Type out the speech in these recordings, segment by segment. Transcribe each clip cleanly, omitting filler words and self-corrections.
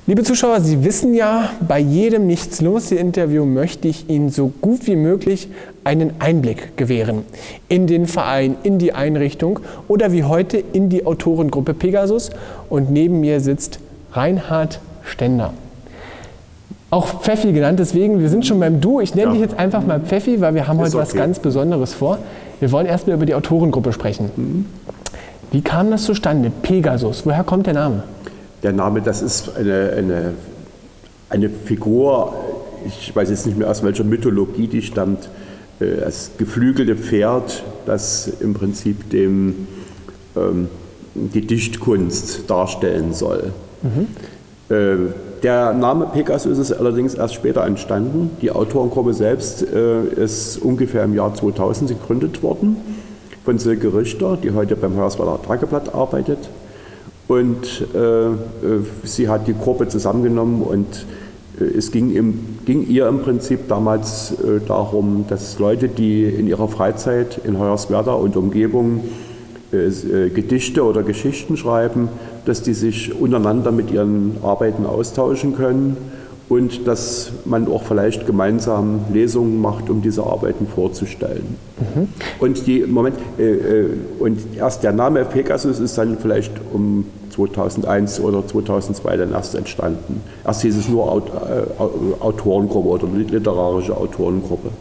Liebe Zuschauer, Sie wissen ja, bei jedem Nichtslos-Interview möchte ich Ihnen so gut wie möglich einen Einblick gewähren in den Verein, in die Einrichtung oder wie heute in die Autorengruppe Pegasus. Und neben mir sitzt Reinhard Stender. Auch Pfeffi genannt, deswegen, wir sind schon beim Du. Ich nenne dich jetzt einfach mal Pfeffi, weil wir haben heute was ganz Besonderes vor. Wir wollen erstmal über die Autorengruppe sprechen. Wie kam das zustande? Pegasus, woher kommt der Name? Der Name, das ist eine Figur, ich weiß jetzt nicht mehr aus welcher Mythologie die stammt, das geflügelte Pferd, das im Prinzip die Dichtkunst darstellen soll. Der Name Pegasus ist allerdings erst später entstanden. Die Autorengruppe selbst ist ungefähr im Jahr 2000 gegründet worden von Silke Richter, die heute beim Hoyerswerda Tageblatt arbeitet. Und sie hat die Gruppe zusammengenommen und es ging ihr im Prinzip damals darum, dass Leute, die in ihrer Freizeit in Hoyerswerda und Umgebung Gedichte oder Geschichten schreiben, dass die sich untereinander mit ihren Arbeiten austauschen können und dass man auch vielleicht gemeinsam Lesungen macht, um diese Arbeiten vorzustellen. Und und erst der Name Pegasus ist dann vielleicht um 2001 oder 2002 dann erst entstanden. Erst hieß es nur Autorengruppe oder literarische Autorengruppe.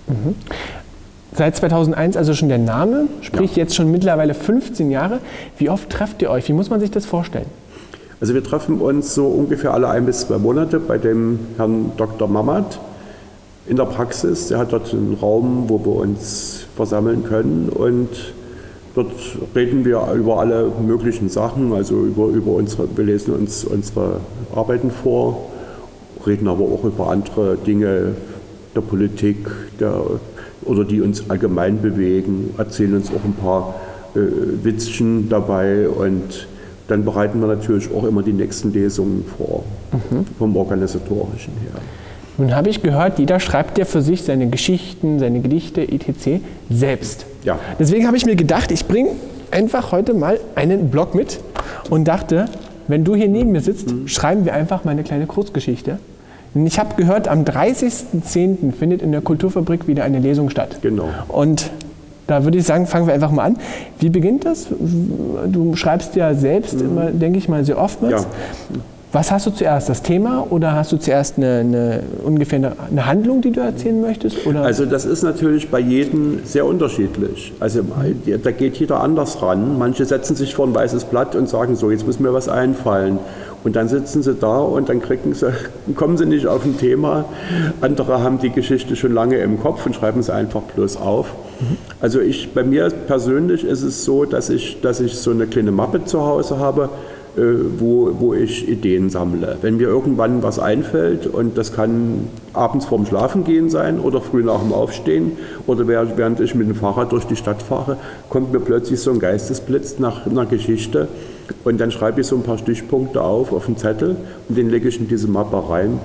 Seit 2001 also schon der Name, sprich jetzt schon mittlerweile 15 Jahre. Wie oft trefft ihr euch? Wie muss man sich das vorstellen? Also wir treffen uns so ungefähr alle 1 bis 2 Monate bei dem Herrn Dr. Mammert in der Praxis. Der hat dort einen Raum, wo wir uns versammeln können und dort reden wir über alle möglichen Sachen, also wir lesen uns unsere Arbeiten vor, reden aber auch über andere Dinge der Politik oder die uns allgemein bewegen, erzählen uns auch ein paar Witzchen dabei und dann bereiten wir natürlich auch immer die nächsten Lesungen vor, vom Organisatorischen her. Nun habe ich gehört, jeder schreibt ja für sich seine Geschichten, seine Gedichte, etc. selbst. Ja. Deswegen habe ich mir gedacht, ich bringe einfach heute mal einen Blog mit und dachte, wenn du hier neben mir sitzt, schreiben wir einfach mal eine kleine Kurzgeschichte. Und ich habe gehört, am 30.10. findet in der Kulturfabrik wieder eine Lesung statt. Genau. Und da würde ich sagen, fangen wir einfach mal an. Wie beginnt das? Du schreibst ja selbst immer, denke ich mal, sehr oftmals. Ja. Was hast du zuerst, das Thema oder hast du zuerst ungefähr eine Handlung, die du erzählen möchtest? Oder? Also das ist natürlich bei jedem sehr unterschiedlich. Also da geht jeder anders ran. Manche setzen sich vor ein weißes Blatt und sagen so, jetzt muss mir was einfallen. Und dann sitzen sie da und dann kommen sie nicht auf ein Thema. Andere haben die Geschichte schon lange im Kopf und schreiben sie einfach bloß auf. Also bei mir persönlich ist es so, dass ich so eine kleine Mappe zu Hause habe, wo ich Ideen sammle. Wenn mir irgendwann was einfällt, und das kann abends vorm Schlafengehen sein oder früh nach dem Aufstehen oder während ich mit dem Fahrrad durch die Stadt fahre, kommt mir plötzlich so ein Geistesblitz nach einer Geschichte und dann schreibe ich so ein paar Stichpunkte auf einen Zettel und den lege ich in diese Mappe rein.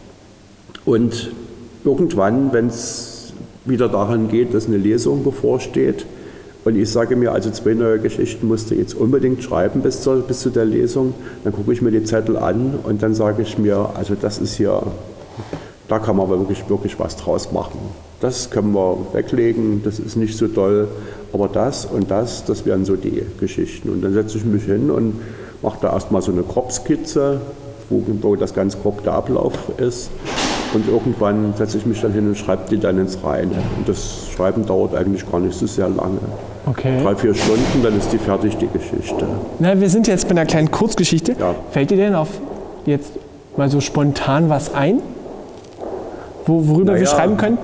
Und irgendwann, wenn es wieder daran geht, dass eine Lesung bevorsteht, und ich sage mir, also 2 neue Geschichten musst du jetzt unbedingt schreiben bis zu der Lesung. Dann gucke ich mir die Zettel an und dann sage ich mir, also das ist hier, da kann man aber wirklich was draus machen. Das können wir weglegen, das ist nicht so doll, aber das und das wären so die Geschichten. Und dann setze ich mich hin und mache da erstmal so eine Grobskizze, wo das ganz grob der Ablauf ist. Und irgendwann setze ich mich dann hin und schreibe die dann ins Reine. Und das Schreiben dauert eigentlich gar nicht so sehr lange. Okay. 3-4 Stunden, dann ist die fertig, die Geschichte. Na, wir sind jetzt bei einer kleinen Kurzgeschichte. Ja. Fällt dir denn auf jetzt mal so spontan was ein, worüber wir schreiben können?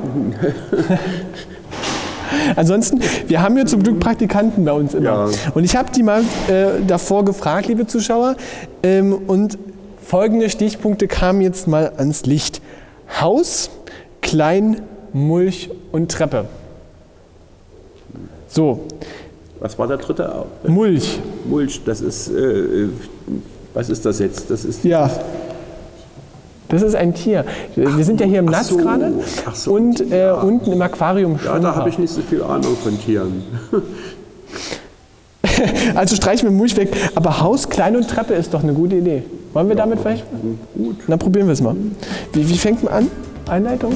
Ansonsten, wir haben hier zum Glück Praktikanten bei uns immer. Ja. Und ich habe die mal davor gefragt, liebe Zuschauer, und folgende Stichpunkte kamen jetzt mal ans Licht. Haus, Klein, Mulch und Treppe. So. Was war der dritte? Mulch. Mulch, das ist, was ist das jetzt? Das ist das ist ein Tier. Wir sind ja hier im Natz gerade und unten im Aquarium schwimmen. Ja, da habe ich nicht so viel Ahnung von Tieren. Also streichen wir Mulch weg. Aber Haus, Klein und Treppe ist doch eine gute Idee. Wollen wir damit vielleicht? Gut. Na, probieren wir es mal. Wie fängt man an? Einleitung?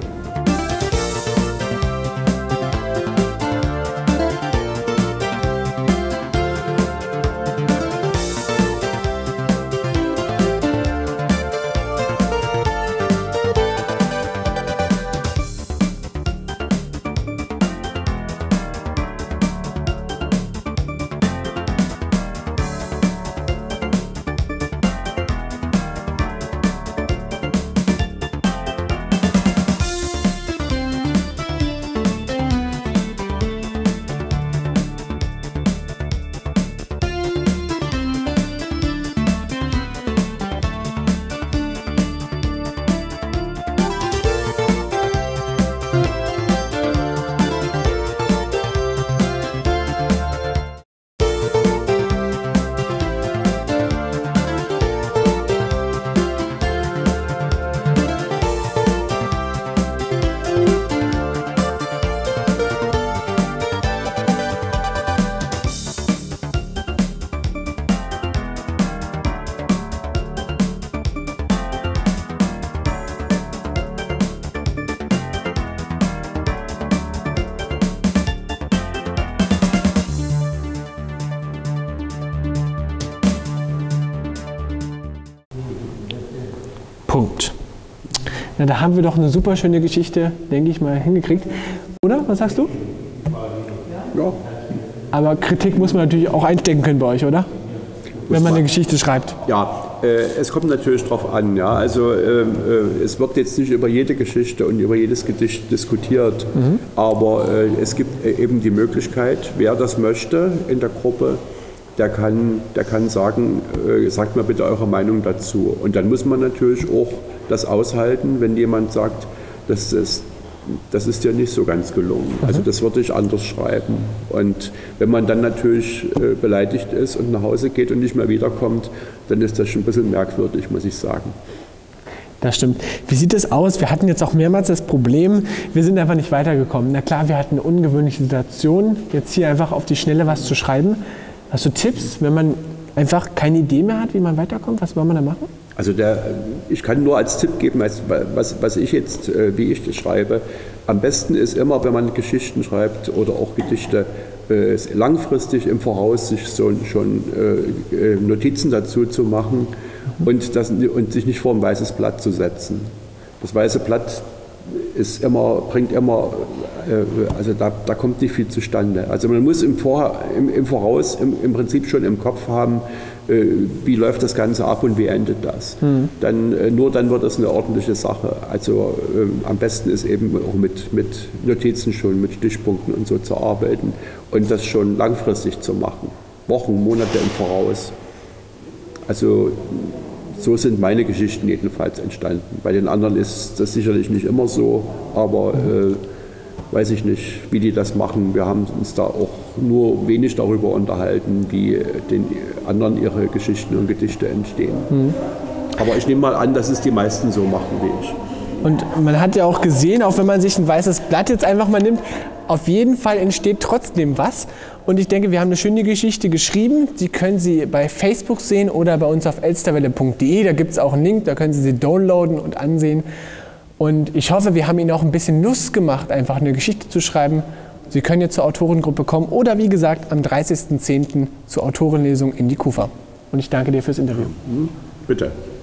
Punkt. Na, da haben wir doch eine super schöne Geschichte, denke ich mal, hingekriegt. Oder? Was sagst du? Ja. Aber Kritik muss man natürlich auch einstecken können bei euch, oder? Wenn man eine Geschichte schreibt. Ja, es kommt natürlich drauf an. Ja? Also es wird jetzt nicht über jede Geschichte und über jedes Gedicht diskutiert, aber es gibt eben die Möglichkeit, wer das möchte in der Gruppe, der kann sagen, sagt mal bitte eure Meinung dazu. Und dann muss man natürlich auch das aushalten, wenn jemand sagt, das ist dir nicht so ganz gelungen. Also das würde ich anders schreiben. Und wenn man dann natürlich beleidigt ist und nach Hause geht und nicht mehr wiederkommt, dann ist das schon ein bisschen merkwürdig, muss ich sagen. Das stimmt. Wie sieht es aus? Wir hatten jetzt auch mehrmals das Problem, wir sind einfach nicht weitergekommen. Na klar, wir hatten eine ungewöhnliche Situation, jetzt hier einfach auf die Schnelle was zu schreiben. Hast du Tipps, wenn man einfach keine Idee mehr hat, wie man weiterkommt? Was soll man da machen? Also ich kann nur als Tipp geben, was ich jetzt, wie ich das schreibe. Am besten ist immer, wenn man Geschichten schreibt oder auch Gedichte, langfristig im Voraus sich schon Notizen dazu zu machen und sich nicht vor ein weißes Blatt zu setzen. Das weiße Blatt bringt immer, also da kommt nicht viel zustande. Also man muss im Voraus im Prinzip schon im Kopf haben, wie läuft das Ganze ab und wie endet das. Nur dann wird es eine ordentliche Sache. Also am besten ist eben auch mit Notizen schon, mit Stichpunkten und so zu arbeiten und das schon langfristig zu machen. Wochen, Monate im Voraus. Also so sind meine Geschichten jedenfalls entstanden. Bei den anderen ist das sicherlich nicht immer so, aber weiß ich nicht, wie die das machen. Wir haben uns da auch nur wenig darüber unterhalten, wie den anderen ihre Geschichten und Gedichte entstehen. Aber ich nehme mal an, dass es die meisten so machen wie ich. Und man hat ja auch gesehen, auch wenn man sich ein weißes Blatt jetzt einfach mal nimmt, auf jeden Fall entsteht trotzdem was. Und ich denke, wir haben eine schöne Geschichte geschrieben. Sie können sie bei Facebook sehen oder bei uns auf elsterwelle.de. Da gibt es auch einen Link, da können Sie sie downloaden und ansehen. Und ich hoffe, wir haben Ihnen auch ein bisschen Lust gemacht, einfach eine Geschichte zu schreiben. Sie können jetzt zur Autorengruppe kommen oder wie gesagt am 30.10. zur Autorenlesung in die KUFA. Und ich danke dir fürs Interview. Bitte.